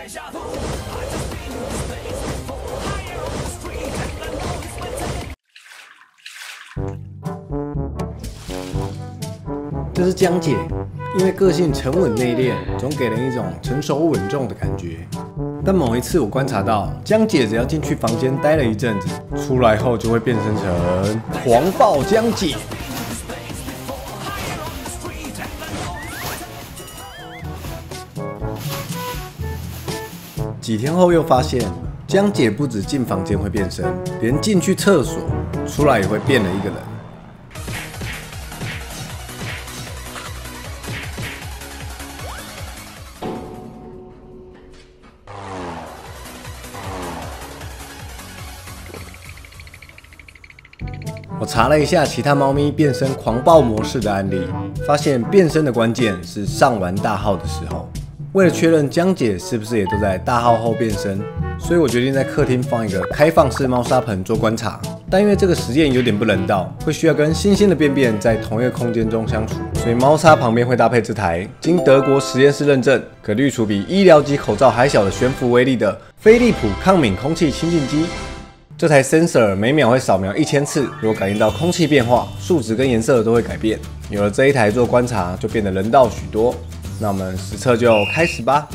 这是江姐，因为个性沉稳内敛，总给人一种成熟稳重的感觉。但某一次我观察到，江姐只要进去房间待了一阵子，出来后就会变身成狂暴江姐。几天后又发现，江姐不止进房间会变身，连进去厕所出来也会变了一个人。我查了一下其他猫咪变身狂暴模式的案例，发现变身的关键是上完大号的时候。为了确认江姐是不是也都在大号后变身，所以我决定在客厅放一个开放式猫砂盆做观察。但因为这个实验有点不人道，会需要跟新鲜的便便在同一个空间中相处，所以猫砂旁边会搭配这台经德国实验室认证，可滤除比医疗级口罩还小的悬浮微粒的飞利浦抗敏空气清净机。这台 sensor 每秒会扫描1000次，如果感应到空气变化，数值跟颜色都会改变。有了这一台做观察，就变得人道许多。那我们实测就开始吧。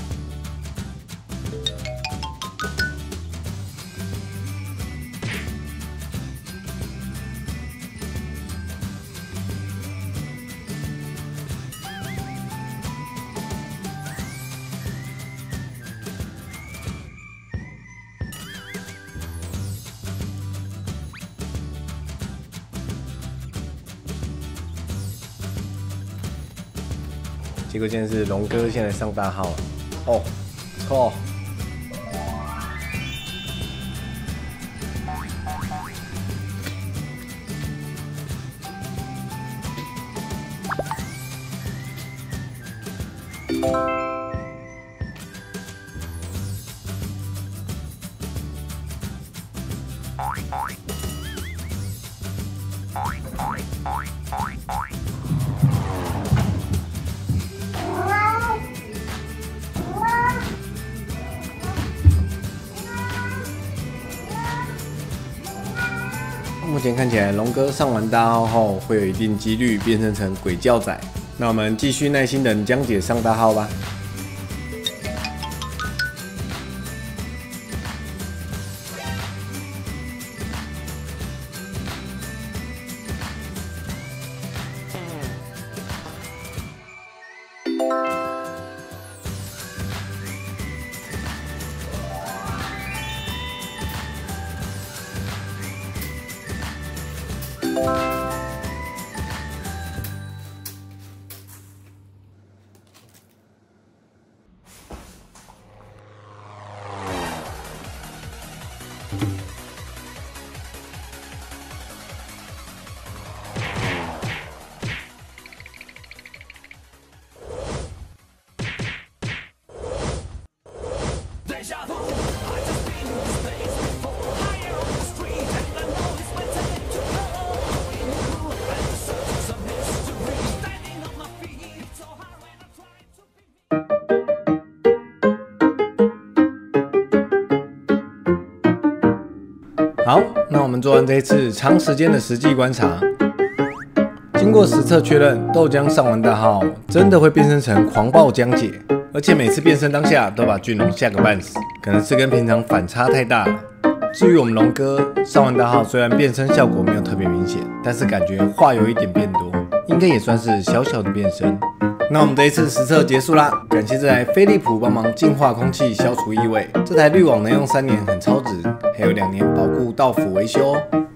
结果现在是龙哥现在上大号了，哦，错。目前看起来，龙哥上完大号后会有一定几率变身成鬼叫仔。那我们继续耐心等江姐上大号吧。好，那我们做完这一次长时间的实际观察，经过实测确认，豆浆上完大号真的会变身成狂暴江姐，而且每次变身当下都把俊龙吓个半死，可能是跟平常反差太大了。至于我们龙哥上完大号，虽然变身效果没有特别明显，但是感觉话有一点变多，应该也算是小小的变身。那我们这一次实测结束啦，感谢这台飞利浦帮忙净化空气、消除异味。这台滤网能用3年，很超值，还有2年保固到府维修哦。